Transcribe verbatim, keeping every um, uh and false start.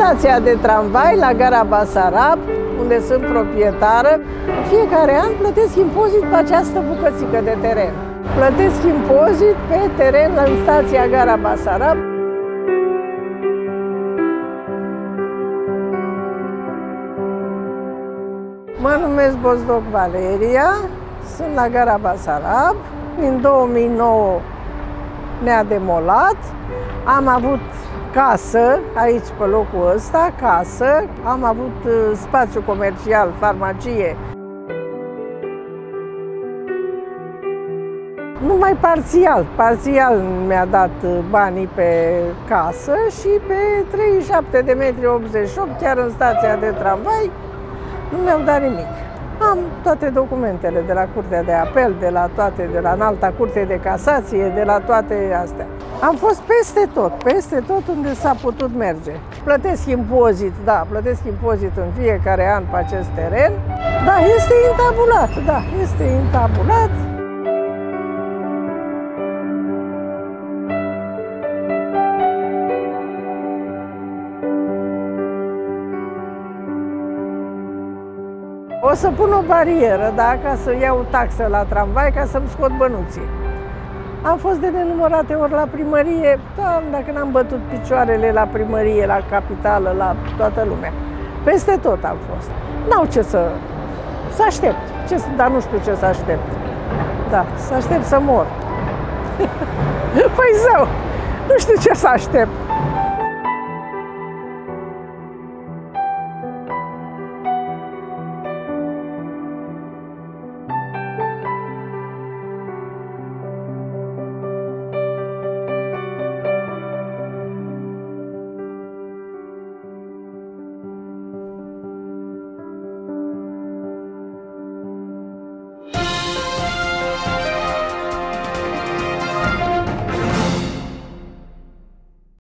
stația de tramvai la gara Basarab, unde sunt proprietară. În fiecare an plătesc impozit pe această bucățică de teren. Plătesc impozit pe teren în stația gara Basarab. Mă numesc Bozdoc Valeria, sunt la gara Basarab. În două mii nouă ne-a demolat. Am avut casă aici pe locul ăsta, casă. Am avut spațiu comercial, farmacie. Numai parțial, parțial mi-a dat banii pe casă și pe treizeci și șapte de metri optzeci și opt, chiar în stația de tramvai, nu mi-au dat nimic. Am toate documentele de la Curtea de Apel, de la toate, de la Înalta Curte de Casație, de la toate astea. Am fost peste tot, peste tot unde s-a putut merge. Plătesc impozit, da, plătesc impozit în fiecare an pe acest teren. Da, este intabulat, da, este intabulat. O să pun o barieră, da, ca să iau taxă la tramvai, ca să-mi scot bănuții. Am fost de nenumărate ori la primărie, da, dacă n-am bătut picioarele la primărie, la capitală, la toată lumea. Peste tot am fost. N-au ce să... să aștept, ce, dar nu știu ce să aștept. Da, să aștept să mor. Păi zău, nu știu ce să aștept.